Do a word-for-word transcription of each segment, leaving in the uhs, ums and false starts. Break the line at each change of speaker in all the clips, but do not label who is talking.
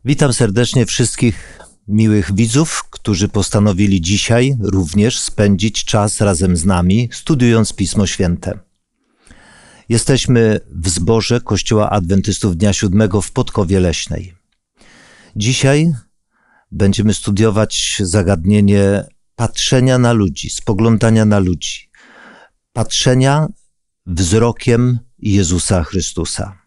Witam serdecznie wszystkich miłych widzów, którzy postanowili dzisiaj również spędzić czas razem z nami, studiując Pismo Święte. Jesteśmy w zborze Kościoła Adwentystów Dnia Siódmego w Podkowie Leśnej. Dzisiaj będziemy studiować zagadnienie patrzenia na ludzi, spoglądania na ludzi, patrzenia wzrokiem Jezusa Chrystusa.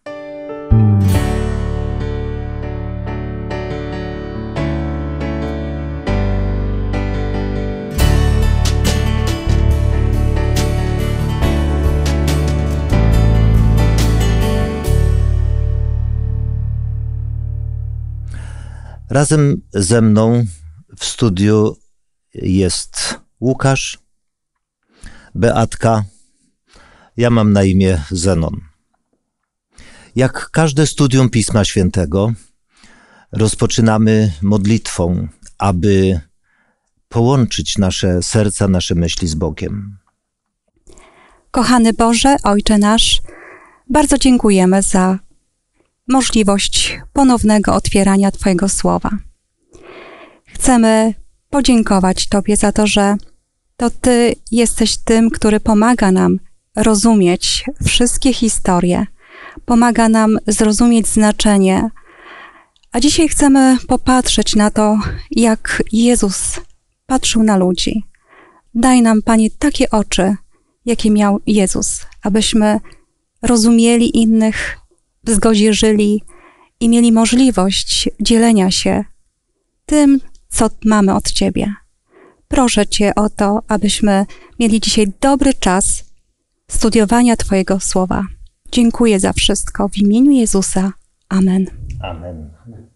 Razem ze mną w studiu jest Łukasz, Beatka, ja mam na imię Zenon. Jak każde studium Pisma Świętego, rozpoczynamy modlitwą, aby połączyć nasze serca, nasze myśli z Bogiem.
Kochany Boże, Ojcze nasz, bardzo dziękujemy za możliwość ponownego otwierania Twojego Słowa. Chcemy podziękować Tobie za to, że to Ty jesteś tym, który pomaga nam rozumieć wszystkie historie, pomaga nam zrozumieć znaczenie. A dzisiaj chcemy popatrzeć na to, jak Jezus patrzył na ludzi. Daj nam, Panie, takie oczy, jakie miał Jezus, abyśmy rozumieli innych, w zgodzie żyli i mieli możliwość dzielenia się tym, co mamy od Ciebie. Proszę Cię o to, abyśmy mieli dzisiaj dobry czas studiowania Twojego Słowa. Dziękuję za wszystko w imieniu Jezusa. Amen.
Amen.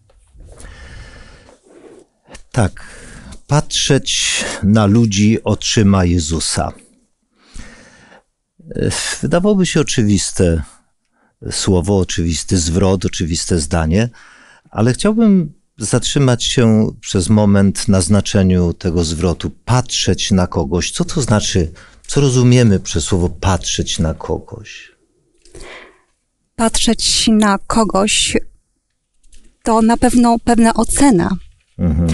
Tak, patrzeć na ludzi oczyma Jezusa. Wydawałoby się oczywiste słowo, oczywisty zwrot, oczywiste zdanie, ale chciałbym zatrzymać się przez moment na znaczeniu tego zwrotu. Patrzeć na kogoś. Co to znaczy? Co rozumiemy przez słowo patrzeć na kogoś?
Patrzeć na kogoś to na pewno pewna ocena. Mhm.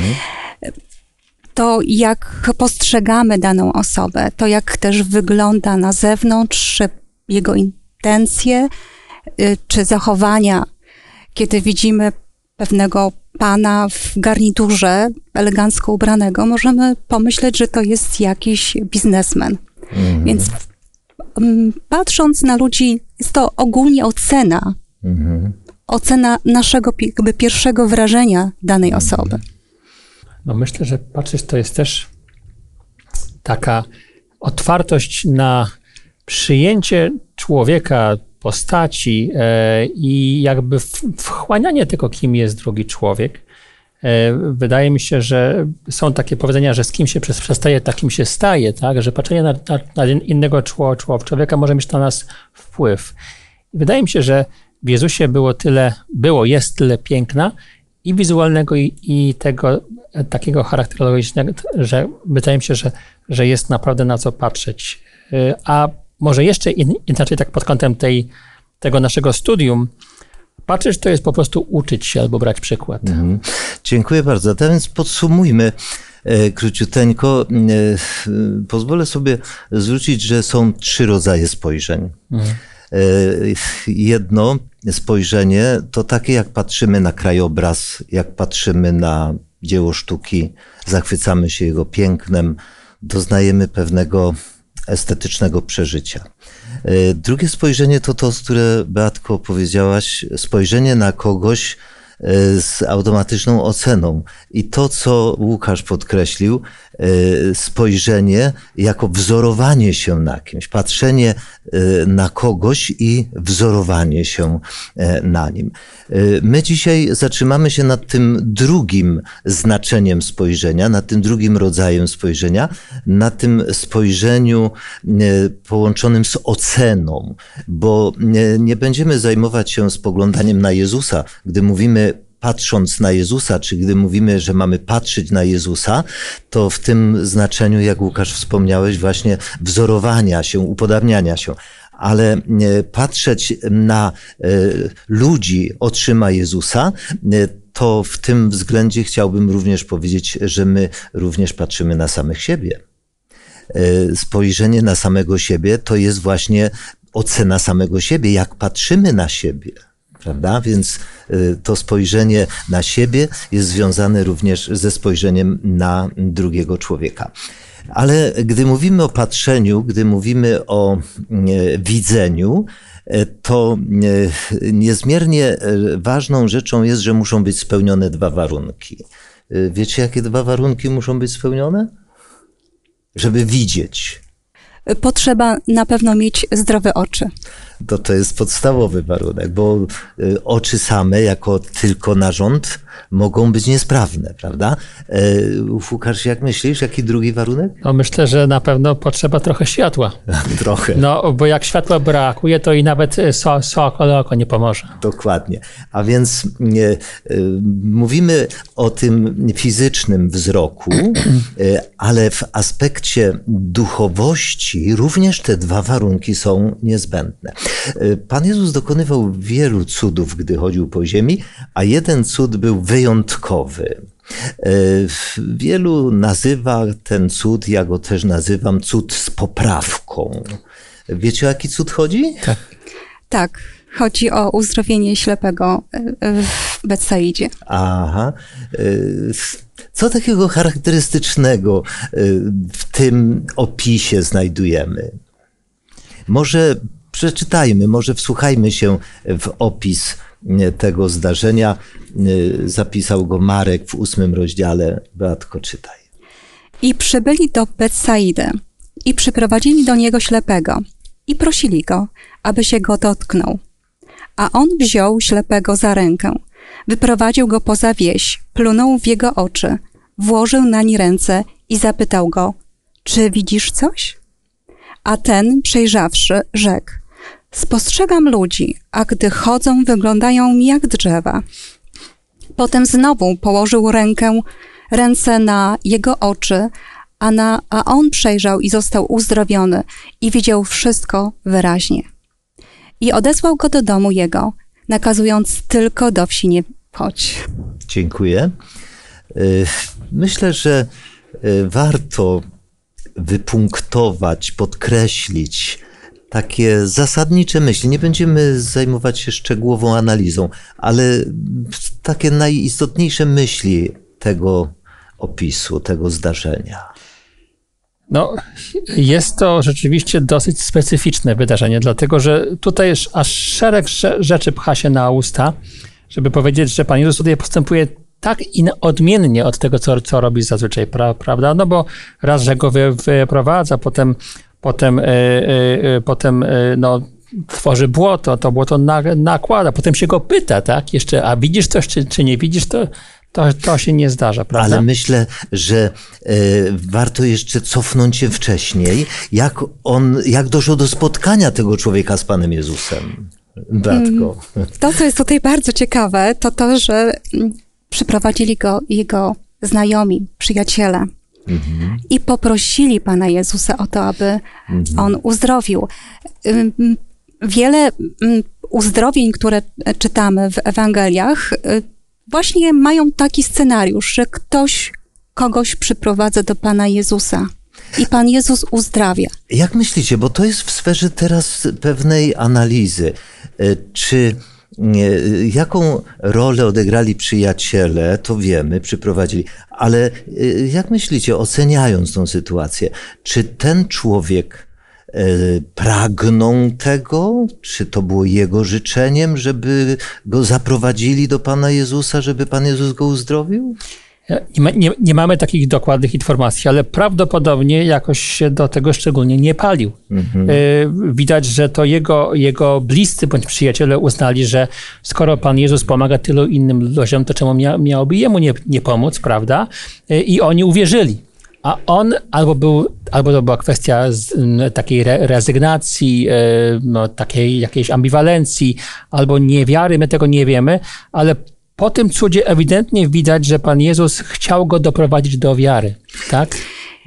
To, jak postrzegamy daną osobę, to jak też wygląda na zewnątrz, jego intencje, czy zachowania, kiedy widzimy pewnego pana w garniturze elegancko ubranego, możemy pomyśleć, że to jest jakiś biznesmen. Mhm. Więc patrząc na ludzi, jest to ogólnie ocena. Mhm. Ocena naszego jakby pierwszego wrażenia danej mhm. osoby.
No myślę, że patrzeć to jest też taka otwartość na przyjęcie człowieka, postaci e, i jakby wchłanianie tego, kim jest drugi człowiek. E, wydaje mi się, że są takie powiedzenia, że z kim się przestaje, takim się staje, tak? Że patrzenie na, na, na innego człowieka może mieć na nas wpływ. I wydaje mi się, że w Jezusie było tyle, było, jest tyle piękna i wizualnego, i, i tego e, takiego charakterologicznego, że wydaje mi się, że, że jest naprawdę na co patrzeć. E, a może jeszcze in, inaczej, tak pod kątem tej, tego naszego studium, patrzeć to jest po prostu uczyć się albo brać przykład. Mhm.
Dziękuję bardzo. A więc podsumujmy e, króciuteńko. E, pozwolę sobie zwrócić, że są trzy rodzaje spojrzeń. Mhm. E, jedno spojrzenie to takie, jak patrzymy na krajobraz, jak patrzymy na dzieło sztuki, zachwycamy się jego pięknem, doznajemy pewnego estetycznego przeżycia. Drugie spojrzenie to to, które, Beatko, powiedziałaś, spojrzenie na kogoś z automatyczną oceną. I to, co Łukasz podkreślił, spojrzenie jako wzorowanie się na kimś, patrzenie na kogoś i wzorowanie się na nim. My dzisiaj zatrzymamy się nad tym drugim znaczeniem spojrzenia, nad tym drugim rodzajem spojrzenia, na tym spojrzeniu połączonym z oceną, bo nie będziemy zajmować się spoglądaniem na Jezusa, gdy mówimy patrząc na Jezusa, czy gdy mówimy, że mamy patrzeć na Jezusa, to w tym znaczeniu, jak Łukasz wspomniałeś, właśnie wzorowania się, upodabniania się. Ale patrzeć na ludzi oczyma Jezusa, to w tym względzie chciałbym również powiedzieć, że my również patrzymy na samych siebie. Spojrzenie na samego siebie to jest właśnie ocena samego siebie, jak patrzymy na siebie. Prawda? Więc to spojrzenie na siebie jest związane również ze spojrzeniem na drugiego człowieka. Ale gdy mówimy o patrzeniu, gdy mówimy o widzeniu, to niezmiernie ważną rzeczą jest, że muszą być spełnione dwa warunki. Wiecie, jakie dwa warunki muszą być spełnione? Żeby widzieć.
Potrzeba na pewno mieć zdrowe oczy.
To, to jest podstawowy warunek, bo oczy same jako tylko narząd mogą być niesprawne, prawda? Łukasz, jak myślisz, jaki drugi warunek?
No myślę, że na pewno potrzeba trochę światła.
Trochę.
No, bo jak światła brakuje, to i nawet so, so oko nie pomoże.
Dokładnie. A więc nie, mówimy o tym fizycznym wzroku, ale w aspekcie duchowości również te dwa warunki są niezbędne. Pan Jezus dokonywał wielu cudów, gdy chodził po ziemi, a jeden cud był wyjątkowy. Wielu nazywa ten cud, ja go też nazywam, cud z poprawką. Wiecie, o jaki cud chodzi?
Tak.
Tak, chodzi o uzdrowienie ślepego w Betsaidzie.
Aha. Co takiego charakterystycznego w tym opisie znajdujemy? Może przeczytajmy, może wsłuchajmy się w opis tego zdarzenia. Zapisał go Marek w ósmym rozdziale. Beatko, czytaj.
I przybyli do Betsaidy i przyprowadzili do niego ślepego i prosili go, aby się go dotknął. A on wziął ślepego za rękę, wyprowadził go poza wieś, plunął w jego oczy, włożył nań ręce i zapytał go, czy widzisz coś? A ten, przejrzawszy, rzekł, spostrzegam ludzi, a gdy chodzą, wyglądają mi jak drzewa. Potem znowu położył rękę, ręce na jego oczy, a, na, a on przejrzał i został uzdrowiony i widział wszystko wyraźnie. I odesłał go do domu jego, nakazując tylko do wsi nie wchodź.
Dziękuję. Myślę, że warto wypunktować, podkreślić takie zasadnicze myśli. Nie będziemy zajmować się szczegółową analizą, ale takie najistotniejsze myśli tego opisu, tego zdarzenia.
No, jest to rzeczywiście dosyć specyficzne wydarzenie, dlatego że tutaj aż szereg rzeczy pcha się na usta, żeby powiedzieć, że Pan Jezus tutaj postępuje tak odmiennie od tego, co, co robi zazwyczaj, pra, prawda? No bo raz, że go wy, wyprowadza, potem, potem, yy, yy, potem yy, no, tworzy błoto, to błoto na, nakłada, potem się go pyta, tak? Jeszcze, a widzisz coś, czy, czy nie widzisz, to, to, to się nie zdarza, prawda?
Ale myślę, że yy, warto jeszcze cofnąć się wcześniej, jak on, jak doszło do spotkania tego człowieka z Panem Jezusem. Beatko.
To, co jest tutaj bardzo ciekawe, to to, że przyprowadzili go jego znajomi, przyjaciele mhm. i poprosili Pana Jezusa o to, aby mhm. on uzdrowił. Wiele uzdrowień, które czytamy w Ewangeliach, właśnie mają taki scenariusz, że ktoś kogoś przyprowadza do Pana Jezusa i Pan Jezus uzdrawia.
Jak myślicie, bo to jest w sferze teraz pewnej analizy, czy jaką rolę odegrali przyjaciele, to wiemy, przyprowadzili, ale jak myślicie, oceniając tą sytuację, czy ten człowiek pragnął tego, czy to było jego życzeniem, żeby go zaprowadzili do Pana Jezusa, żeby Pan Jezus go uzdrowił?
Nie, ma, nie, nie mamy takich dokładnych informacji, ale prawdopodobnie jakoś się do tego szczególnie nie palił. Mhm. Y, widać, że to jego, jego bliscy bądź przyjaciele uznali, że skoro Pan Jezus pomaga tylu innym ludziom, to czemu mia, miałoby jemu nie, nie pomóc, prawda? Y, I oni uwierzyli. A on albo był, albo to była kwestia z, m, takiej re, rezygnacji, y, no, takiej jakiejś ambiwalencji, albo niewiary, my tego nie wiemy, ale po tym cudzie ewidentnie widać, że Pan Jezus chciał go doprowadzić do wiary, tak?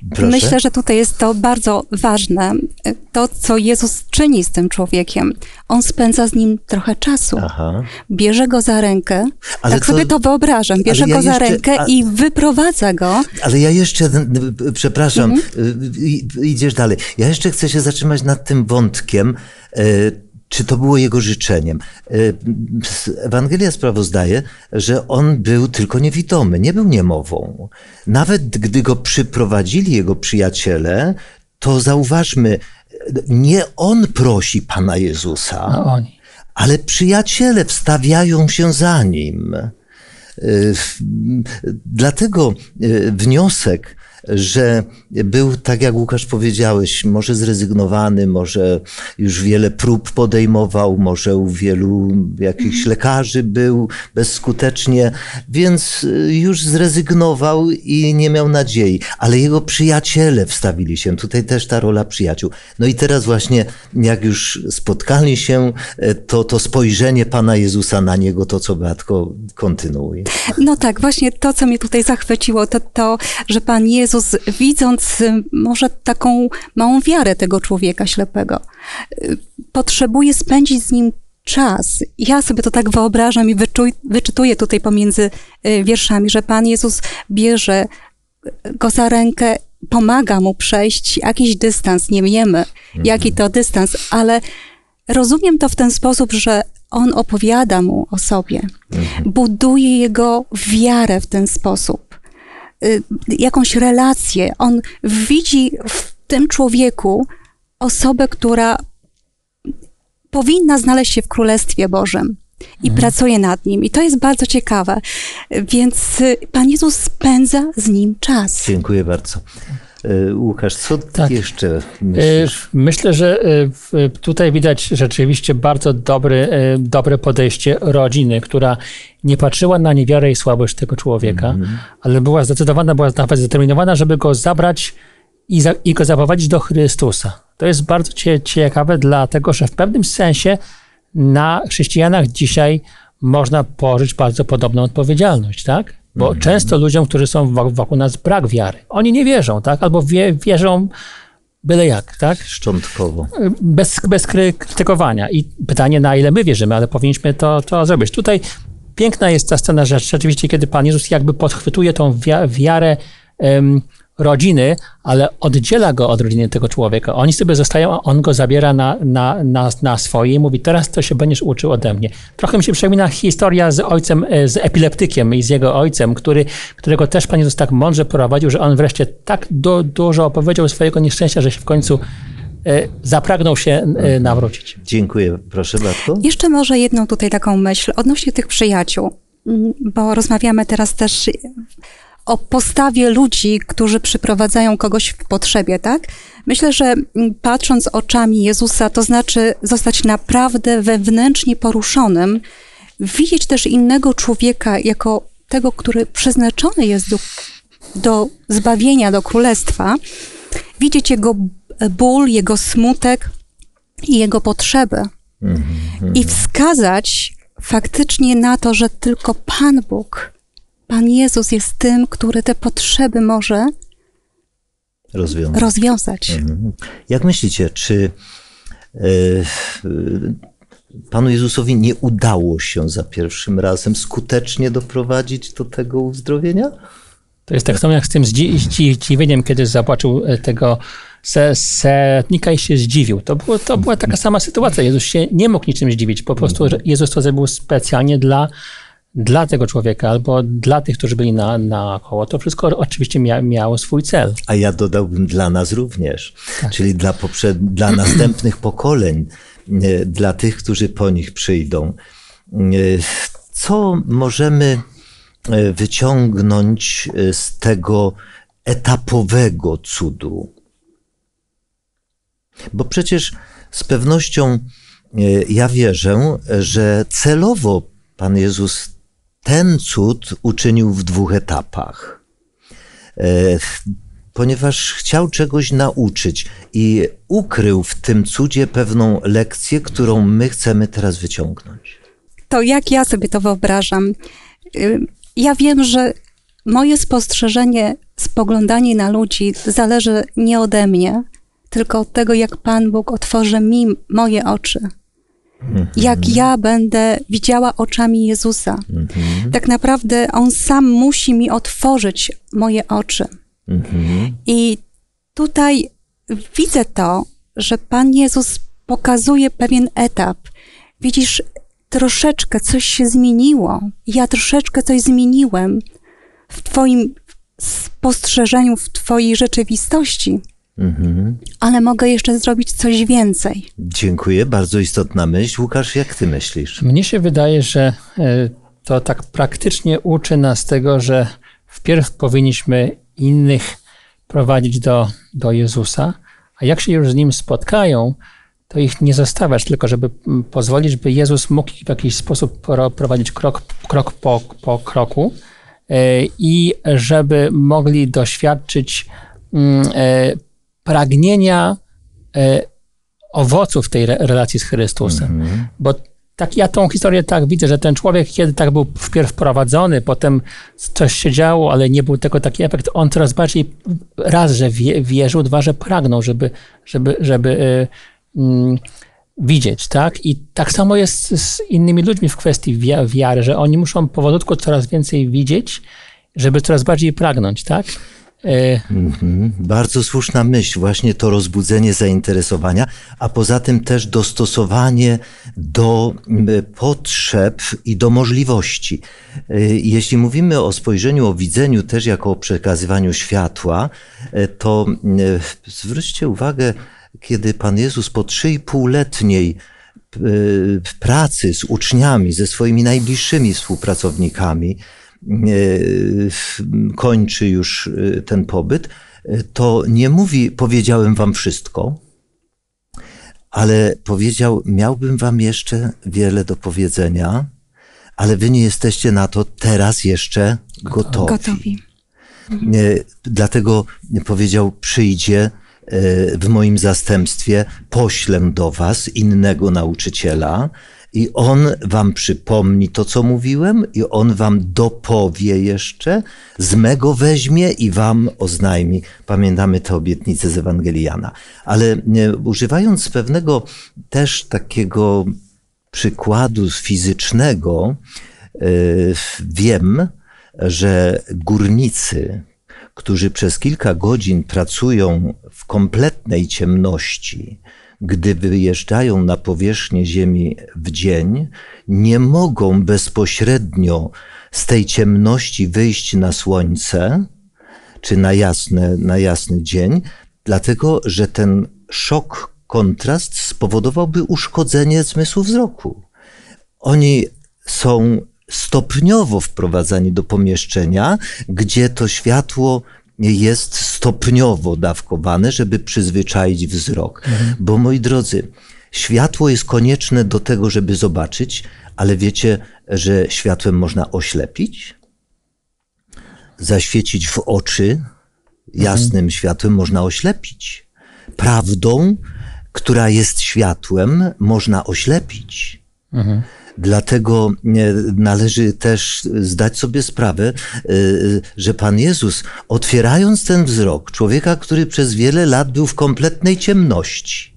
Proszę?
Myślę, że tutaj jest to bardzo ważne. To, co Jezus czyni z tym człowiekiem. On spędza z nim trochę czasu.
Aha.
Bierze go za rękę.
Ale
tak
to-
sobie to wyobrażam. Bierze
ale ja
go za
jeszcze-
rękę
a-
i wyprowadza go.
Ale ja jeszcze, przepraszam,
Mhm.
i- idziesz dalej. Ja jeszcze chcę się zatrzymać nad tym wątkiem, e, czy to było jego życzeniem. E, Ewangelia sprawozdaje, że on był tylko niewidomy, nie był niemową. Nawet gdy go przyprowadzili jego przyjaciele, to zauważmy, nie on prosi Pana Jezusa,
A oni.
ale przyjaciele wstawiają się za nim. Y, Dlatego y, wniosek, że był, tak jak Łukasz powiedziałeś, może zrezygnowany, może już wiele prób podejmował, może u wielu jakichś lekarzy był bezskutecznie, więc y, już zrezygnował i nie miał nadziei. Ale jego przyjaciele wstawili się. Tutaj też ta rola przyjaciół. No i teraz właśnie, jak już spotkali się, y, to, to spojrzenie Pana Jezusa na niego, to co Beatko, kontynuuje.
No tak, właśnie to, co mnie tutaj zachwyciło, to to, że Pan Jezus, widząc y, może taką małą wiarę tego człowieka ślepego, y, potrzebuje spędzić z nim czas. Ja sobie to tak wyobrażam i wyczuj, wyczytuję tutaj pomiędzy y, wierszami, że Pan Jezus bierze go za rękę, pomaga mu przejść jakiś dystans, nie wiemy, jaki to dystans, ale rozumiem to w ten sposób, że on opowiada mu o sobie, buduje jego wiarę w ten sposób, y, jakąś relację. On widzi w tym człowieku osobę, która powinna znaleźć się w Królestwie Bożym i pracuje nad nim. I to jest bardzo ciekawe. Więc y, Pan Jezus spędza z nim czas.
Dziękuję bardzo. E, Łukasz, co
Tak.
jeszcze
Y,
myślisz?
Myślę, że y, w- tutaj widać rzeczywiście bardzo dobry, y, dobre podejście rodziny, która nie patrzyła na niewiarę i słabość tego człowieka, ale była zdecydowana, była nawet zdeterminowana, żeby go zabrać i, za, i go zaprowadzić do Chrystusa. To jest bardzo cie, ciekawe, dlatego że w pewnym sensie na chrześcijanach dzisiaj można położyć bardzo podobną odpowiedzialność, tak? Bo często ludziom, którzy są wo- wokół nas, brak wiary. Oni nie wierzą, tak? Albo wie, wierzą byle jak, tak?
Szczątkowo.
Bez, bez kry- krytykowania. I pytanie, na ile my wierzymy, ale powinniśmy to, to zrobić. Tutaj piękna jest ta scena, że rzeczywiście, kiedy Pan Jezus jakby podchwytuje tą wia- wiarę em, rodziny, ale oddziela go od rodziny tego człowieka. Oni sobie zostają, a on go zabiera na, na, na, na swoje i mówi, teraz to się będziesz uczył ode mnie. Trochę mi się przypomina historia z ojcem, e, z epileptykiem i z jego ojcem, który, którego też Pan Jezus tak mądrze prowadził, że on wreszcie tak du, dużo opowiedział swojego nieszczęścia, że się w końcu e, zapragnął się e, nawrócić.
Dziękuję. Proszę bardzo.
Jeszcze może jedną tutaj taką myśl odnośnie tych przyjaciół, Mm, bo rozmawiamy teraz też o postawie ludzi, którzy przyprowadzają kogoś w potrzebie, tak? Myślę, że mm, patrząc oczami Jezusa, to znaczy zostać naprawdę wewnętrznie poruszonym, widzieć też innego człowieka jako tego, który przeznaczony jest do, do zbawienia, do królestwa, widzieć jego ból, jego smutek i jego potrzeby. I wskazać faktycznie na to, że tylko Pan Bóg, Pan Jezus jest tym, który te potrzeby może
Rozwiązać.
rozwiązać.
Mhm. Jak myślicie, czy e, e, Panu Jezusowi nie udało się za pierwszym razem skutecznie doprowadzić do tego uzdrowienia?
To jest tak samo jak z tym zdzi- zdzi- zdziwieniem, kiedy zobaczył e, tego se- setnika i się zdziwił. To, było, to była taka sama sytuacja. Jezus się nie mógł niczym zdziwić. Po prostu że Jezus to zrobił specjalnie dla, dla tego człowieka albo dla tych, którzy byli na, na koło. To wszystko oczywiście mia, miało swój cel.
A ja dodałbym dla nas również, czyli dla, poprzed, dla następnych pokoleń, e, dla tych, którzy po nich przyjdą. E, Co możemy e, wyciągnąć e, z tego etapowego cudu? Bo przecież z pewnością e, ja wierzę, że celowo Pan Jezus ten cud uczynił w dwóch etapach. E, Ponieważ chciał czegoś nauczyć i ukrył w tym cudzie pewną lekcję, którą my chcemy teraz wyciągnąć.
To jak ja sobie to wyobrażam? Y, Ja wiem, że moje spostrzeżenie spoglądanie na ludzi zależy nie ode mnie, tylko od tego, jak Pan Bóg otworzy mi moje oczy. Mm-hmm. Jak ja będę widziała oczami Jezusa. Mm-hmm. Tak naprawdę On sam musi mi otworzyć moje oczy. Mm-hmm. I tutaj widzę to, że Pan Jezus pokazuje pewien etap. Widzisz, troszeczkę coś się zmieniło. Ja troszeczkę coś zmieniłem w Twoim spostrzeżeniu, w Twojej rzeczywistości. Mhm. Ale mogę jeszcze zrobić coś więcej.
Dziękuję, bardzo istotna myśl. Łukasz, jak ty myślisz?
Mnie się wydaje, że to tak praktycznie uczy nas tego, że wpierw powinniśmy innych prowadzić do, do Jezusa, a jak się już z Nim spotkają, to ich nie zostawiać, tylko żeby pozwolić, by Jezus mógł w jakiś sposób prowadzić krok, krok po, po kroku i żeby mogli doświadczyć pragnienia owoców tej relacji z Chrystusem. Mm-hmm. Bo tak ja tą historię tak widzę, że ten człowiek, kiedy tak był wpierw prowadzony, potem coś się działo, ale nie był tego taki efekt, on coraz bardziej raz, że wie, wierzył, dwa, że pragnął, żeby, żeby, żeby y, y, widzieć, tak? I tak samo jest z innymi ludźmi w kwestii wiary, że oni muszą powolutku coraz więcej widzieć, żeby coraz bardziej pragnąć, tak?
Mm-hmm. Bardzo słuszna myśl, właśnie to rozbudzenie zainteresowania, a poza tym też dostosowanie do potrzeb i do możliwości. Jeśli mówimy o spojrzeniu, o widzeniu też jako o przekazywaniu światła, to zwróćcie uwagę, kiedy Pan Jezus po trzy i półletniej pracy z uczniami, ze swoimi najbliższymi współpracownikami, kończy już ten pobyt, to nie mówi, powiedziałem wam wszystko, ale powiedział, miałbym wam jeszcze wiele do powiedzenia, ale wy nie jesteście na to teraz jeszcze gotowi. gotowi. Dlatego powiedział, przyjdzie w moim zastępstwie, poślę do was innego nauczyciela, i on wam przypomni to, co mówiłem, i on wam dopowie jeszcze, z mego weźmie i wam oznajmi. Pamiętamy tę obietnicę z Ewangelii Jana. Ale nie, używając pewnego też takiego przykładu fizycznego, yy, wiem, że górnicy, którzy przez kilka godzin pracują w kompletnej ciemności, gdy wyjeżdżają na powierzchnię Ziemi w dzień, nie mogą bezpośrednio z tej ciemności wyjść na słońce, czy na, jasne, na jasny dzień, dlatego że ten szok, kontrast spowodowałby uszkodzenie zmysłu wzroku. Oni są stopniowo wprowadzani do pomieszczenia, gdzie to światło jest stopniowo dawkowane, żeby przyzwyczaić wzrok. Mhm. Bo moi drodzy, światło jest konieczne do tego, żeby zobaczyć, ale wiecie, że światłem można oślepić, zaświecić w oczy, jasnym mhm. światłem można oślepić. Prawdą, która jest światłem, można oślepić. Mhm. Dlatego należy też zdać sobie sprawę, że Pan Jezus, otwierając ten wzrok człowieka, który przez wiele lat był w kompletnej ciemności,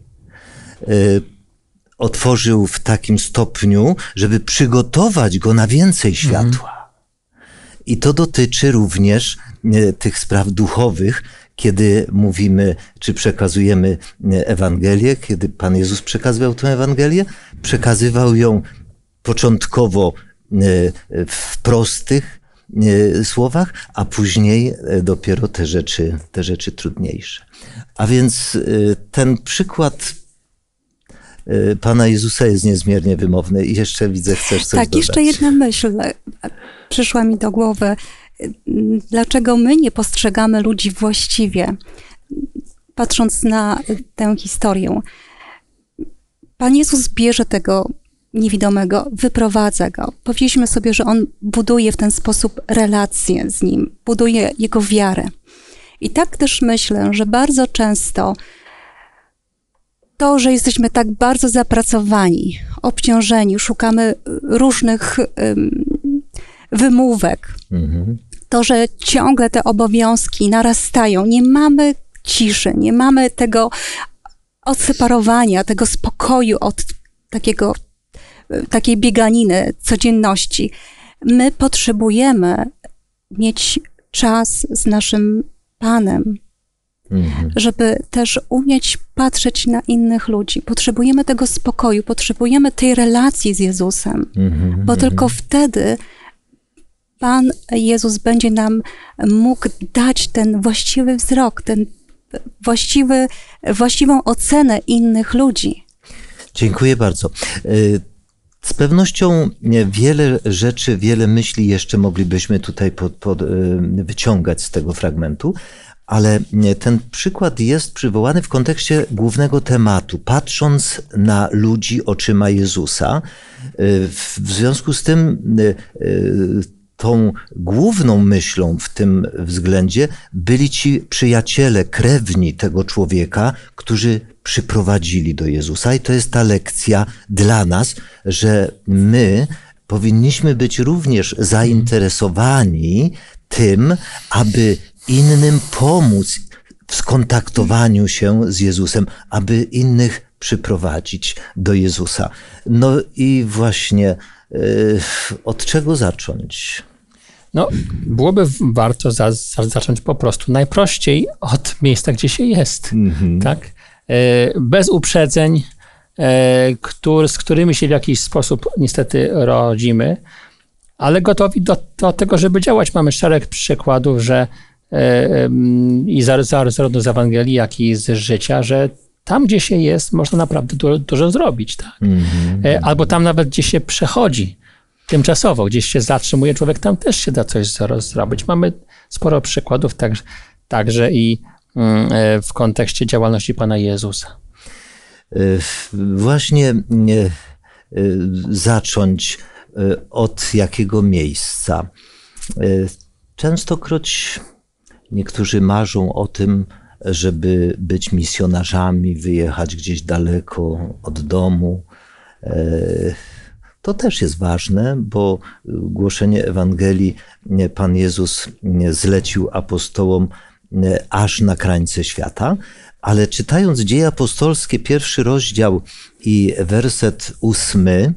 otworzył w takim stopniu, żeby przygotować go na więcej światła. I to dotyczy również tych spraw duchowych, kiedy mówimy, czy przekazujemy Ewangelię, kiedy Pan Jezus przekazywał tę Ewangelię, przekazywał ją początkowo w prostych słowach, a później dopiero te rzeczy, te rzeczy trudniejsze. A więc ten przykład Pana Jezusa jest niezmiernie wymowny. I jeszcze widzę, chcesz coś
tak,
dodać.
Jeszcze jedna myśl przyszła mi do głowy. Dlaczego my nie postrzegamy ludzi właściwie, patrząc na tę historię? Pan Jezus bierze tego niewidomego, wyprowadza go. Powiedzieliśmy sobie, że on buduje w ten sposób relacje z nim, buduje jego wiarę. I tak też myślę, że bardzo często to, że jesteśmy tak bardzo zapracowani, obciążeni, szukamy różnych um, wymówek, mhm. to to, że ciągle te obowiązki narastają, nie mamy ciszy, nie mamy tego odseparowania, tego spokoju od takiego, takiej bieganiny codzienności. My potrzebujemy mieć czas z naszym Panem, mhm. żeby też umieć patrzeć na innych ludzi. Potrzebujemy tego spokoju, potrzebujemy tej relacji z Jezusem, mhm. bo tylko wtedy Pan Jezus będzie nam mógł dać ten właściwy wzrok, ten właściwy, właściwą ocenę innych ludzi.
Dziękuję bardzo. Z pewnością wiele rzeczy, wiele myśli jeszcze moglibyśmy tutaj pod, pod, wyciągać z tego fragmentu, ale ten przykład jest przywołany w kontekście głównego tematu, patrząc na ludzi oczyma Jezusa. W związku z tym tą główną myślą w tym względzie byli ci przyjaciele, krewni tego człowieka, którzy przyprowadzili do Jezusa. I to jest ta lekcja dla nas, że my powinniśmy być również zainteresowani tym, aby innym pomóc w skontaktowaniu się z Jezusem, aby innych przyprowadzić do Jezusa. No i właśnie yy, od czego zacząć?
No, byłoby warto za, za, zacząć po prostu najprościej od miejsca, gdzie się jest, mm-hmm. tak? Yy, bez uprzedzeń, yy, który, z którymi się w jakiś sposób niestety rodzimy, ale gotowi do, do tego, żeby działać. Mamy szereg przykładów, że i zarówno z Ewangelii, jak i z życia, że tam, gdzie się jest, można naprawdę dużo, dużo zrobić. Tak? Mm-hmm. Albo tam nawet, gdzie się przechodzi tymczasowo, gdzieś się zatrzymuje człowiek, tam też się da coś zrobić. Mamy sporo przykładów także, także i w kontekście działalności Pana Jezusa.
Właśnie zacząć od jakiego miejsca. Częstokroć niektórzy marzą o tym, żeby być misjonarzami, wyjechać gdzieś daleko od domu. To też jest ważne, bo głoszenie Ewangelii Pan Jezus zlecił apostołom aż na krańce świata, ale czytając Dzieje Apostolskie, pierwszy rozdział i werset ósmy,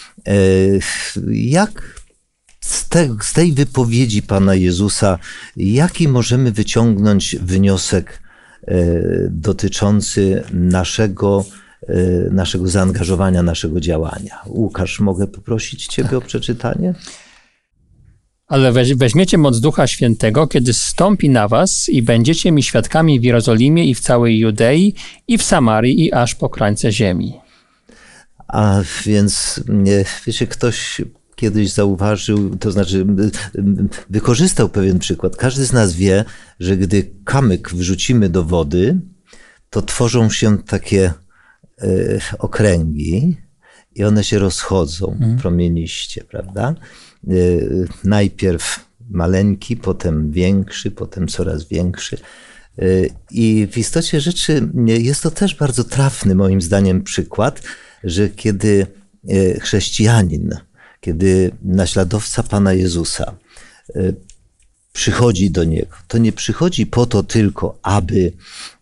jak Z, te, z tej wypowiedzi Pana Jezusa, jaki możemy wyciągnąć wniosek e, dotyczący naszego, e, naszego zaangażowania, naszego działania? Łukasz, mogę poprosić Ciebie o przeczytanie?
Ale weź, weźmiecie moc Ducha Świętego, kiedy zstąpi na was i będziecie mi świadkami w Jerozolimie i w całej Judei i w Samarii i aż po krańce ziemi.
A więc, wiecie, ktoś kiedyś zauważył, to znaczy wykorzystał pewien przykład. Każdy z nas wie, że gdy kamyk wrzucimy do wody, to tworzą się takie y, okręgi i one się rozchodzą mm. promieniście, prawda? Y, najpierw maleńki, potem większy, potem coraz większy. Y, I w istocie rzeczy jest to też bardzo trafny, moim zdaniem, przykład, że kiedy y, chrześcijanin, kiedy naśladowca Pana Jezusa przychodzi do Niego, to nie przychodzi po to tylko, aby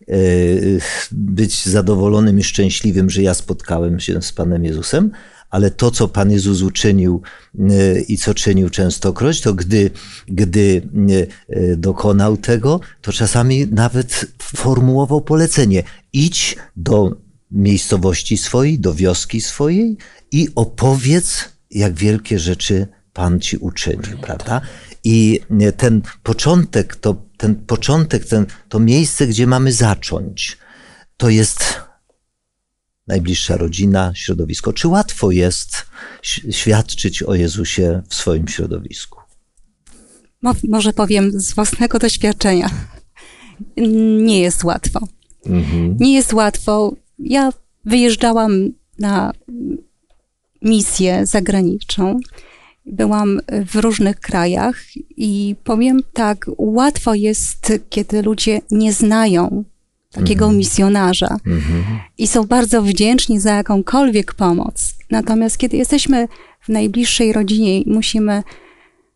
być zadowolonym i szczęśliwym, że ja spotkałem się z Panem Jezusem, ale to, co Pan Jezus uczynił i co czynił częstokroć, to gdy, gdy dokonał tego, to czasami nawet formułował polecenie: idź do miejscowości swojej, do wioski swojej i opowiedz, jak wielkie rzeczy Pan ci uczynił, prawda? I ten początek, to, ten początek, ten, to miejsce, gdzie mamy zacząć, to jest najbliższa rodzina, środowisko. Czy łatwo jest świadczyć o Jezusie w swoim środowisku?
Może powiem z własnego doświadczenia. Nie jest łatwo. Mhm. Nie jest łatwo. Ja wyjeżdżałam na misję zagraniczną. Byłam w różnych krajach i powiem tak, łatwo jest, kiedy ludzie nie znają takiego mm-hmm. misjonarza mm-hmm. i są bardzo wdzięczni za jakąkolwiek pomoc. Natomiast kiedy jesteśmy w najbliższej rodzinie i musimy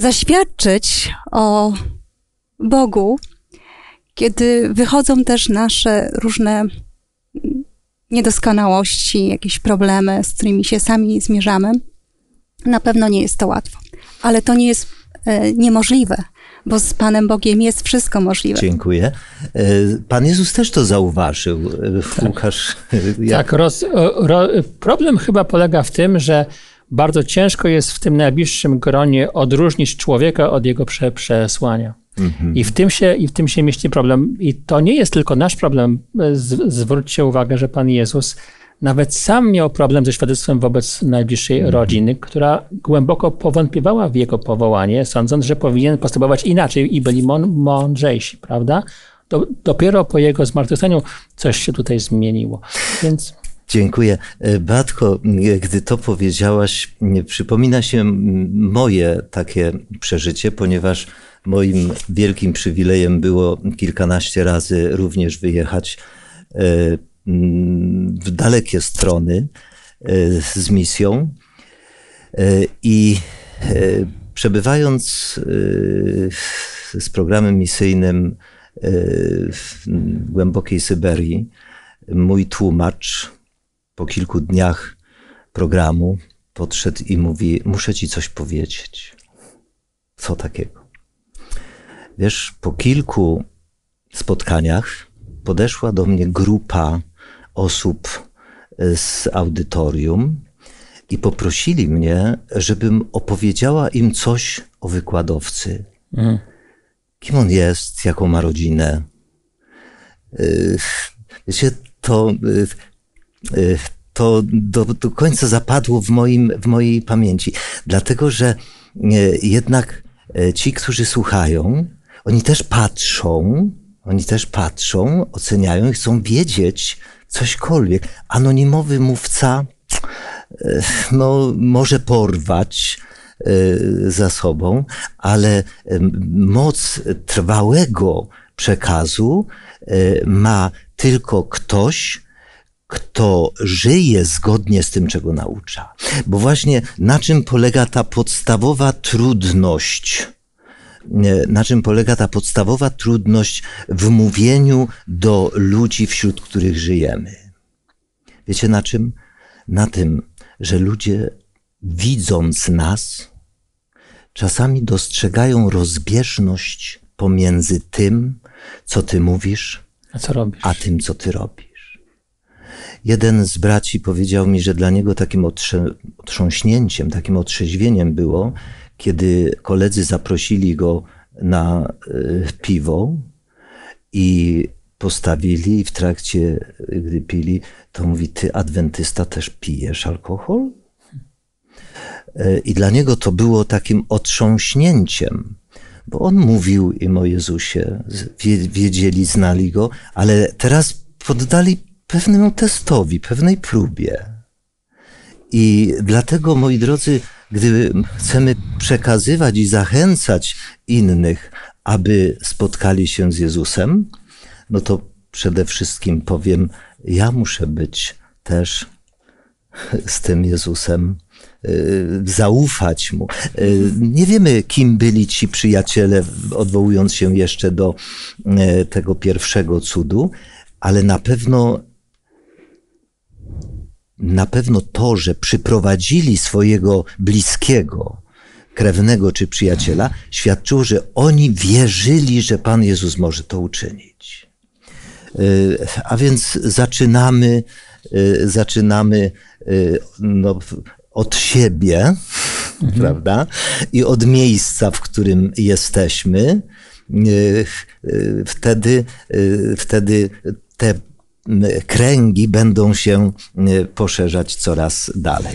zaświadczyć o Bogu, kiedy wychodzą też nasze różne niedoskonałości, jakieś problemy, z którymi się sami zmierzamy. Na pewno nie jest to łatwo, ale to nie jest e, niemożliwe, bo z Panem Bogiem jest wszystko możliwe.
Dziękuję. Pan Jezus też to zauważył. Tak. Łukasz. Jak...
Tak, roz, ro, problem chyba polega w tym, że bardzo ciężko jest w tym najbliższym gronie odróżnić człowieka od jego prze, przesłania. Mhm. I w tym się, i w tym się mieści problem. I to nie jest tylko nasz problem. Z, zwróćcie uwagę, że Pan Jezus nawet sam miał problem ze świadectwem wobec najbliższej mhm. rodziny, która głęboko powątpiewała w jego powołanie, sądząc, że powinien postępować inaczej i byli mądrzejsi, prawda? Do, dopiero po jego zmartwychwstaniu coś się tutaj zmieniło. Więc...
Dziękuję. Beatko, gdy to powiedziałaś, przypomina się moje takie przeżycie, ponieważ moim wielkim przywilejem było kilkanaście razy również wyjechać w dalekie strony z misją i przebywając z programem misyjnym w głębokiej Syberii, mój tłumacz po kilku dniach programu podszedł i mówi: muszę ci coś powiedzieć. Co takiego? Wiesz, po kilku spotkaniach podeszła do mnie grupa osób z audytorium i poprosili mnie, żebym opowiedziała im coś o wykładowcy. Mm. Kim on jest, jaką ma rodzinę. Wiecie, to, to do, do końca zapadło w, moim, w mojej pamięci. Dlatego, że jednak ci, którzy słuchają, oni też patrzą, oni też patrzą, oceniają i chcą wiedzieć cośkolwiek. Anonimowy mówca no, może porwać za sobą, ale moc trwałego przekazu ma tylko ktoś, kto żyje zgodnie z tym, czego naucza. Bo właśnie na czym polega ta podstawowa trudność, na czym polega ta podstawowa trudność w mówieniu do ludzi, wśród których żyjemy. Wiecie na czym? Na tym, że ludzie, widząc nas, czasami dostrzegają rozbieżność pomiędzy tym, co ty mówisz,
a, co robisz?
a tym, co ty robisz. Jeden z braci powiedział mi, że dla niego takim otrze- otrząśnięciem, takim otrzeźwieniem było, kiedy koledzy zaprosili go na y, piwo i postawili i w trakcie, gdy pili, to mówi: ty, adwentysta, też pijesz alkohol? Y, I dla niego to było takim otrząśnięciem, bo on mówił im o Jezusie, wiedzieli, znali go, ale teraz poddali pewnemu testowi, pewnej próbie. I dlatego, moi drodzy, gdy chcemy przekazywać i zachęcać innych, aby spotkali się z Jezusem, no to przede wszystkim powiem, ja muszę być też z tym Jezusem, zaufać Mu. Nie wiemy, kim byli ci przyjaciele, odwołując się jeszcze do tego pierwszego cudu, ale na pewno Na pewno to, że przyprowadzili swojego bliskiego, krewnego czy przyjaciela, świadczyło, że oni wierzyli, że Pan Jezus może to uczynić. A więc zaczynamy, zaczynamy no, od siebie, mhm. prawda? I od miejsca, w którym jesteśmy. Wtedy, wtedy te kręgi będą się poszerzać coraz dalej.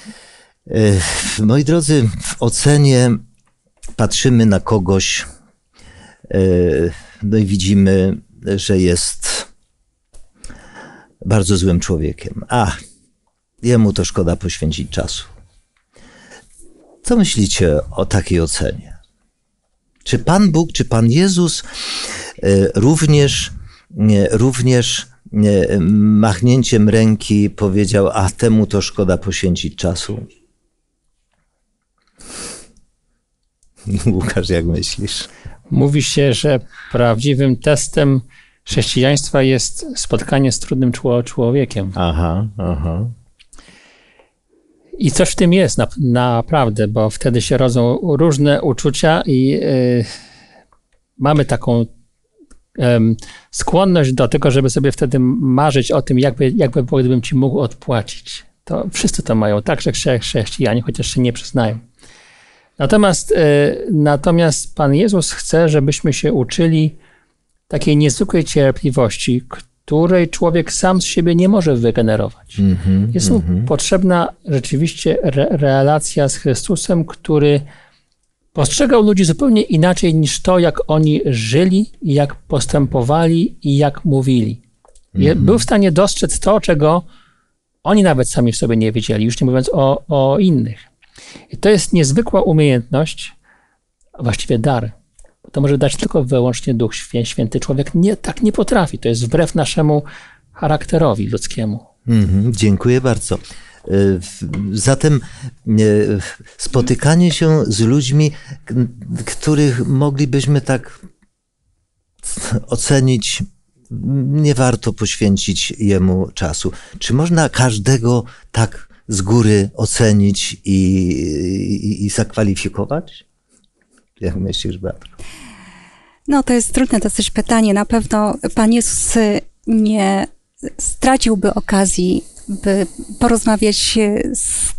Moi drodzy, w ocenie patrzymy na kogoś, no i widzimy, że jest bardzo złym człowiekiem. A, jemu to szkoda poświęcić czasu. Co myślicie o takiej ocenie? Czy Pan Bóg, czy Pan Jezus również, również machnięciem ręki powiedział: a temu to szkoda poświęcić czasu? Łukasz, jak myślisz?
Mówi się, że prawdziwym testem chrześcijaństwa jest spotkanie z trudnym człowiekiem.
Aha, aha.
I coś w tym jest na, naprawdę, bo wtedy się rodzą różne uczucia i y, mamy taką y, skłonność do tego, żeby sobie wtedy marzyć o tym, jakby, jakby było, gdybym ci mógł odpłacić. To wszyscy to mają, także chrześcijanie, chociaż się nie przyznają. Natomiast, y, natomiast Pan Jezus chce, żebyśmy się uczyli takiej niezwykłej cierpliwości, której człowiek sam z siebie nie może wygenerować. Mm-hmm, Jest mu mm-hmm. potrzebna rzeczywiście re- relacja z Chrystusem, który postrzegał ludzi zupełnie inaczej niż to, jak oni żyli, jak postępowali i jak mówili. Mm-hmm. Był w stanie dostrzec to, czego oni nawet sami w sobie nie wiedzieli, już nie mówiąc o, o innych. I to jest niezwykła umiejętność, a właściwie dar. To może dać tylko wyłącznie Duch Święty. Człowiek nie, tak nie potrafi. To jest wbrew naszemu charakterowi ludzkiemu.
Mm-hmm, dziękuję bardzo. Zatem spotykanie się z ludźmi, których moglibyśmy tak ocenić, nie warto poświęcić jemu czasu. Czy można każdego tak z góry ocenić i, i, i zakwalifikować? Jak myślisz, Beatko?
No to jest trudne dosyć pytanie. Na pewno Pan Jezus nie straciłby okazji, by porozmawiać z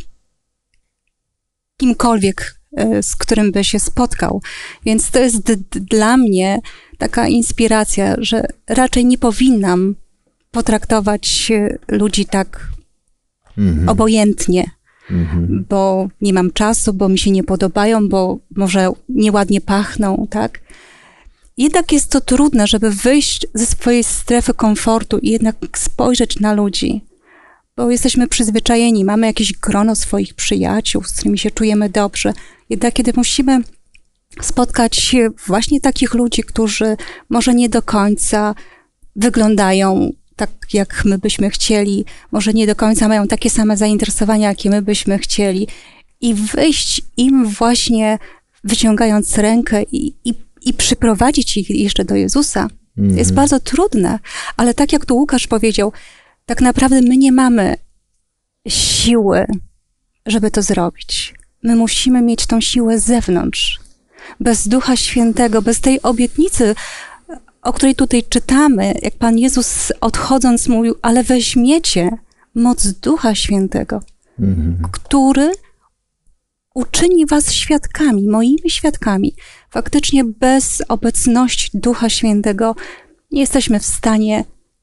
kimkolwiek, z którym by się spotkał. Więc to jest d- dla mnie taka inspiracja, że raczej nie powinnam potraktować ludzi tak mhm. obojętnie. Mhm. Bo nie mam czasu, bo mi się nie podobają, bo może nieładnie pachną, tak? Jednak jest to trudne, żeby wyjść ze swojej strefy komfortu i jednak spojrzeć na ludzi, bo jesteśmy przyzwyczajeni, mamy jakieś grono swoich przyjaciół, z którymi się czujemy dobrze. Jednak kiedy musimy spotkać właśnie takich ludzi, którzy może nie do końca wyglądają tak, jak my byśmy chcieli, może nie do końca mają takie same zainteresowania, jakie my byśmy chcieli i wyjść im właśnie wyciągając rękę i, i, i przyprowadzić ich jeszcze do Jezusa. Mm. Jest bardzo trudne, ale tak jak tu Łukasz powiedział, tak naprawdę my nie mamy siły, żeby to zrobić. My musimy mieć tą siłę z zewnątrz. Bez Ducha Świętego, bez tej obietnicy, o której tutaj czytamy, jak Pan Jezus odchodząc mówił, ale weźmiecie moc Ducha Świętego, mm-hmm. który uczyni was świadkami, moimi świadkami. Faktycznie bez obecności Ducha Świętego nie jesteśmy w stanie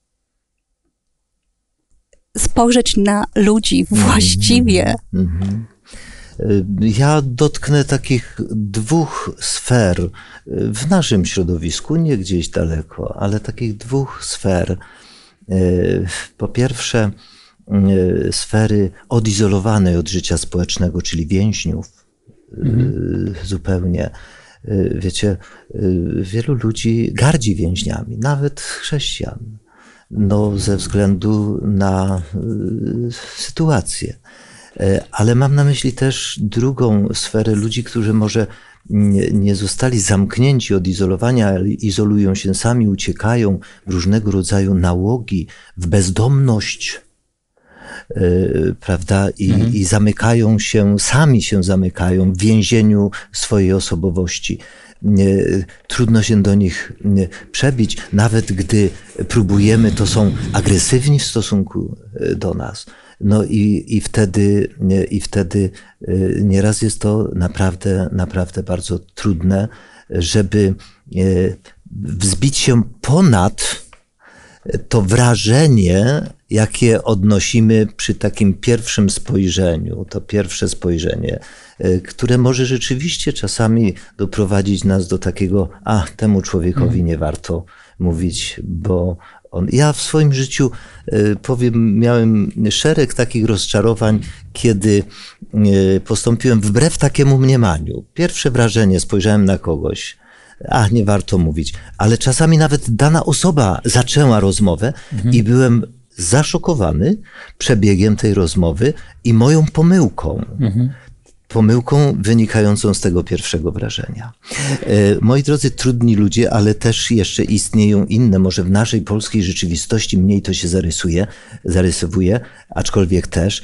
spojrzeć na ludzi właściwie.
Mm-hmm. Ja dotknę takich dwóch sfer w naszym środowisku, nie gdzieś daleko, ale takich dwóch sfer. Po pierwsze, sfery odizolowanej od życia społecznego, czyli więźniów. Mhm. Zupełnie. Wiecie, wielu ludzi gardzi więźniami, nawet chrześcijan, no, ze względu na sytuację. Ale mam na myśli też drugą sferę ludzi, którzy może nie, nie zostali zamknięci, odizolowani, ale izolują się sami, uciekają w różnego rodzaju nałogi, w bezdomność, yy, prawda, I, mhm. i zamykają się, sami się zamykają w więzieniu swojej osobowości. Nie, trudno się do nich nie, przebić, nawet gdy próbujemy, to są agresywni w stosunku do nas. No i, i wtedy, i wtedy nieraz jest to naprawdę, naprawdę bardzo trudne, żeby wzbić się ponad to wrażenie, jakie odnosimy przy takim pierwszym spojrzeniu, to pierwsze spojrzenie, które może rzeczywiście czasami doprowadzić nas do takiego, a temu człowiekowi nie warto mówić, bo on... Ja w swoim życiu, powiem, miałem szereg takich rozczarowań, kiedy postąpiłem wbrew takiemu mniemaniu. Pierwsze wrażenie, spojrzałem na kogoś, a nie warto mówić, ale czasami nawet dana osoba zaczęła rozmowę mhm. i byłem zaszokowany przebiegiem tej rozmowy i moją pomyłką. Mhm. pomyłką wynikającą z tego pierwszego wrażenia. Moi drodzy, trudni ludzie, ale też jeszcze istnieją inne, może w naszej polskiej rzeczywistości mniej to się zarysuje, zarysowuje, aczkolwiek też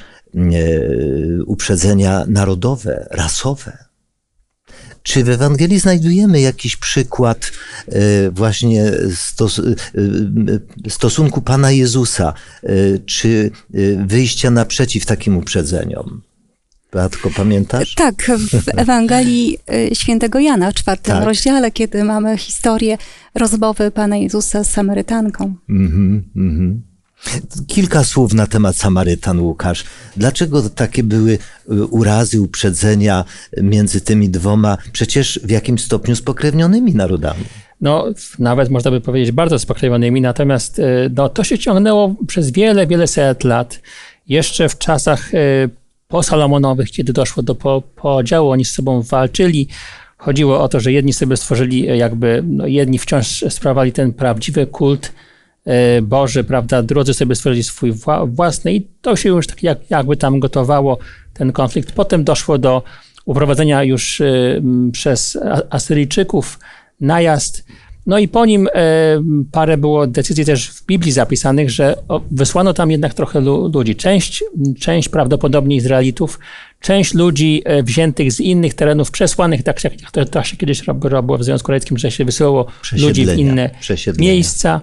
uprzedzenia narodowe, rasowe. Czy w Ewangelii znajdujemy jakiś przykład właśnie stos stosunku Pana Jezusa, czy wyjścia naprzeciw takim uprzedzeniom? Beatko, pamiętasz?
Tak, w Ewangelii Świętego Jana w czwartym
tak.
rozdziale, kiedy mamy historię rozmowy Pana Jezusa z Samarytanką.
Mm-hmm, mm-hmm. Kilka słów na temat Samarytan, Łukasz. Dlaczego takie były urazy, uprzedzenia między tymi dwoma, przecież w jakimś stopniu spokrewnionymi narodami?
No, nawet można by powiedzieć bardzo spokrewnionymi, natomiast no, to się ciągnęło przez wiele, wiele set lat. Jeszcze w czasach posalomonowych, kiedy doszło do po, podziału, oni z sobą walczyli. Chodziło o to, że jedni sobie stworzyli jakby, no, jedni wciąż sprawowali ten prawdziwy kult Boży, prawda, drudzy sobie stworzyli swój własny i to się już tak jak, jakby tam gotowało ten konflikt. Potem doszło do uprowadzenia już przez Asyryjczyków najazd. No i po nim parę było decyzji też w Biblii zapisanych, że wysłano tam jednak trochę ludzi. Część, część prawdopodobnie Izraelitów, część ludzi wziętych z innych terenów, przesłanych, tak jak to, to się kiedyś robiło w Związku Radzieckim, że się wysyłało ludzi w inne miejsca.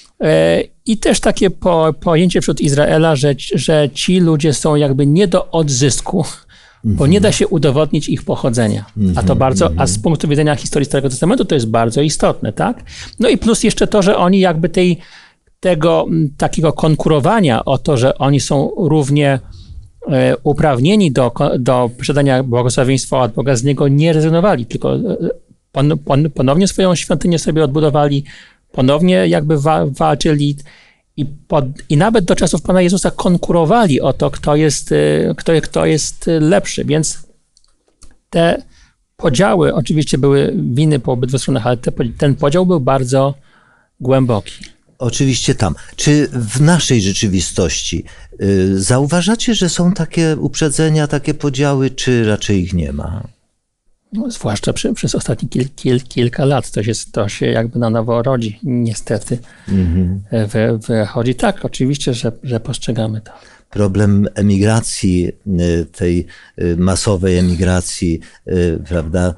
I też takie po, pojęcie wśród Izraela, że, że ci ludzie są jakby nie do odzysku, bo nie da się udowodnić ich pochodzenia. A to bardzo, a z punktu widzenia historii Starego Testamentu to jest bardzo istotne, tak? No i plus jeszcze to, że oni jakby tej, tego takiego konkurowania o to, że oni są równie e, uprawnieni do, do posiadania błogosławieństwa od Boga, z niego nie rezygnowali, tylko pon, pon, ponownie swoją świątynię sobie odbudowali, ponownie jakby wa, walczyli i, pod, i nawet do czasów Pana Jezusa konkurowali o to, kto jest, kto, kto jest lepszy. Więc te podziały oczywiście były winy po obydwu stronach, ale te, ten podział był bardzo głęboki.
Oczywiście tam. Czy w naszej rzeczywistości y, zauważacie, że są takie uprzedzenia, takie podziały, czy raczej ich nie ma?
No, zwłaszcza przy, przez ostatnie kil, kil, kilka lat to się, to się jakby na nowo rodzi, niestety. Mm-hmm. Wy, wychodzi tak, oczywiście, że, że postrzegamy to.
Problem emigracji, tej masowej emigracji, prawda,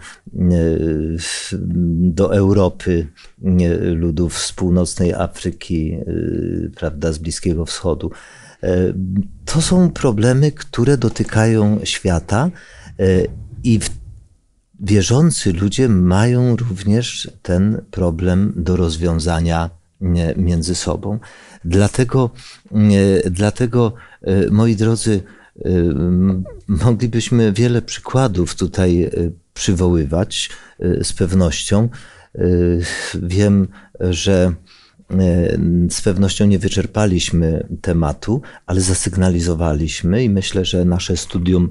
do Europy, ludów z północnej Afryki, prawda, z Bliskiego Wschodu. To są problemy, które dotykają świata i w wierzący ludzie mają również ten problem do rozwiązania między sobą. Dlatego, dlatego, moi drodzy, moglibyśmy wiele przykładów tutaj przywoływać z pewnością. Wiem, że z pewnością nie wyczerpaliśmy tematu, ale zasygnalizowaliśmy i myślę, że nasze studium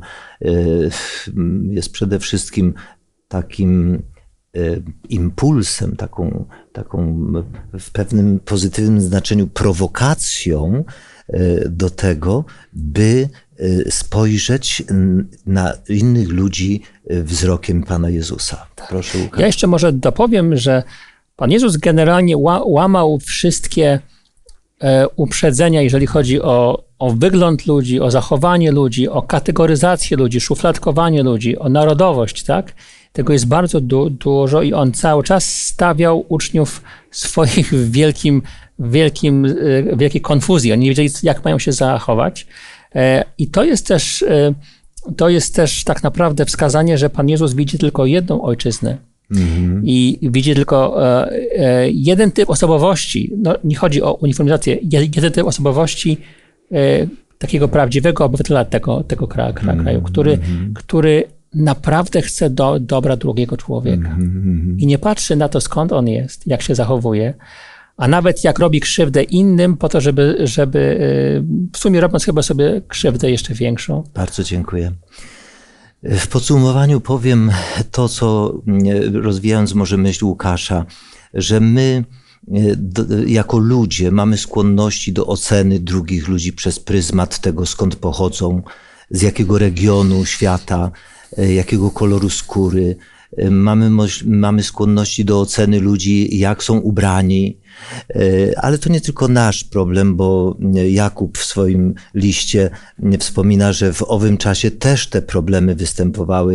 jest przede wszystkim takim impulsem, taką, taką w pewnym pozytywnym znaczeniu prowokacją do tego, by spojrzeć na innych ludzi wzrokiem Pana Jezusa. Proszę, Łukasz.
Ja jeszcze może dopowiem, że Pan Jezus generalnie łamał wszystkie uprzedzenia, jeżeli chodzi o, o wygląd ludzi, o zachowanie ludzi, o kategoryzację ludzi, szufladkowanie ludzi, o narodowość, tak? Tego jest bardzo du dużo i on cały czas stawiał uczniów swoich w wielkim, wielkim, wielkiej konfuzji. Oni nie wiedzieli, jak mają się zachować. I to jest też, to jest też tak naprawdę wskazanie, że Pan Jezus widzi tylko jedną ojczyznę. Mm-hmm. I widzi tylko e, e, jeden typ osobowości, no nie chodzi o uniformizację, jeden typ osobowości e, takiego prawdziwego obywatela tego, tego kraju, mm-hmm. który, który naprawdę chce do, dobra drugiego człowieka. Mm-hmm. I nie patrzy na to, skąd on jest, jak się zachowuje, a nawet jak robi krzywdę innym po to, żeby, żeby w sumie robiąc chyba sobie krzywdę jeszcze większą.
Bardzo dziękuję. W podsumowaniu powiem to, co rozwijając może myśl Łukasza, że my jako ludzie mamy skłonności do oceny drugich ludzi przez pryzmat tego, skąd pochodzą, z jakiego regionu świata. jakiego koloru skóry. Mamy, mamy skłonności do oceny ludzi, jak są ubrani, ale to nie tylko nasz problem, bo Jakub w swoim liście wspomina, że w owym czasie też te problemy występowały.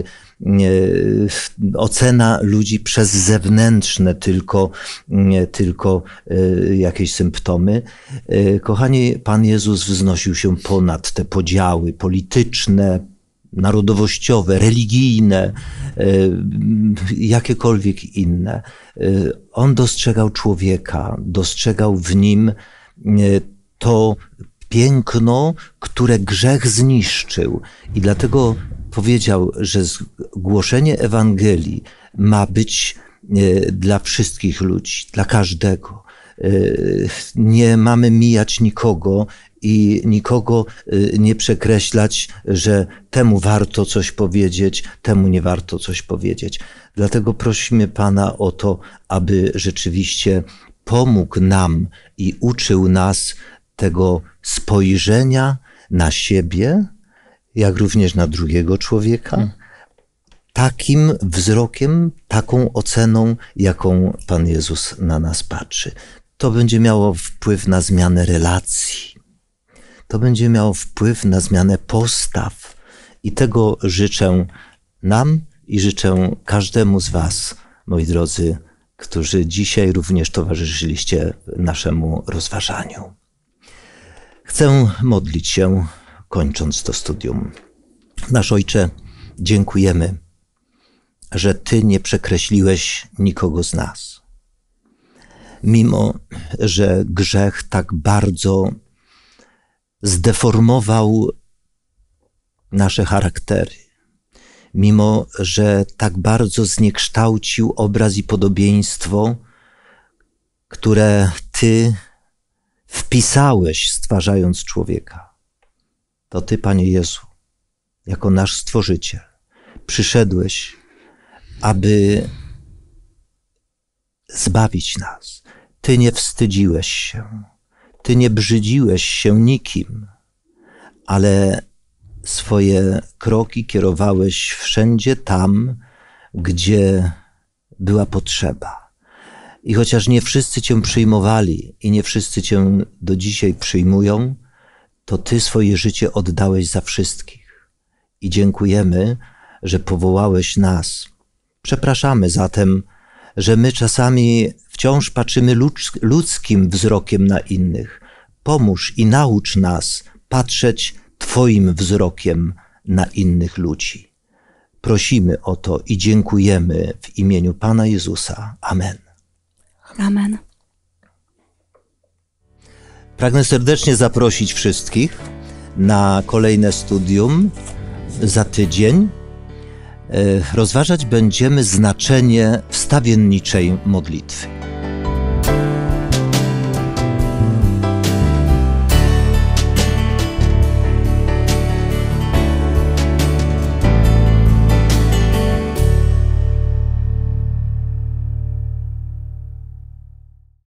Ocena ludzi przez zewnętrzne tylko, tylko jakieś symptomy. Kochani, Pan Jezus wznosił się ponad te podziały polityczne, narodowościowe, religijne, jakiekolwiek inne. On dostrzegał człowieka, dostrzegał w nim to piękno, które grzech zniszczył. I dlatego powiedział, że głoszenie Ewangelii ma być dla wszystkich ludzi, dla każdego. Nie mamy mijać nikogo i nikogo nie przekreślać, że temu warto coś powiedzieć, temu nie warto coś powiedzieć. Dlatego prosimy Pana o to, aby rzeczywiście pomógł nam i uczył nas tego spojrzenia na siebie, jak również na drugiego człowieka, hmm. takim wzrokiem, taką oceną, jaką Pan Jezus na nas patrzy. To będzie miało wpływ na zmianę relacji. To będzie miało wpływ na zmianę postaw. I tego życzę nam i życzę każdemu z was, moi drodzy, którzy dzisiaj również towarzyszyliście naszemu rozważaniu. Chcę modlić się, kończąc to studium. Nasz Ojcze, dziękujemy, że Ty nie przekreśliłeś nikogo z nas. Mimo że grzech tak bardzo zdeformował nasze charaktery, mimo że tak bardzo zniekształcił obraz i podobieństwo, które Ty wpisałeś, stwarzając człowieka, to Ty, Panie Jezu, jako nasz Stworzyciel, przyszedłeś, aby zbawić nas. Ty nie wstydziłeś się, Ty nie brzydziłeś się nikim, ale swoje kroki kierowałeś wszędzie tam, gdzie była potrzeba. I chociaż nie wszyscy Cię przyjmowali i nie wszyscy Cię do dzisiaj przyjmują, to Ty swoje życie oddałeś za wszystkich. I dziękujemy, że powołałeś nas. Przepraszamy zatem, że my czasami wciąż patrzymy ludzkim wzrokiem na innych. Pomóż i naucz nas patrzeć Twoim wzrokiem na innych ludzi. Prosimy o to i dziękujemy w imieniu Pana Jezusa. Amen.
Amen.
Pragnę serdecznie zaprosić wszystkich na kolejne studium za tydzień. Rozważać będziemy znaczenie wstawienniczej modlitwy.